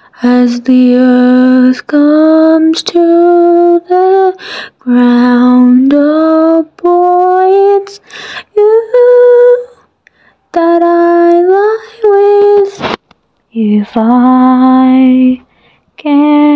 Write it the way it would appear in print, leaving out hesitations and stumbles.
As the earth comes to the ground, oh boy, it's you that I lie with. If I can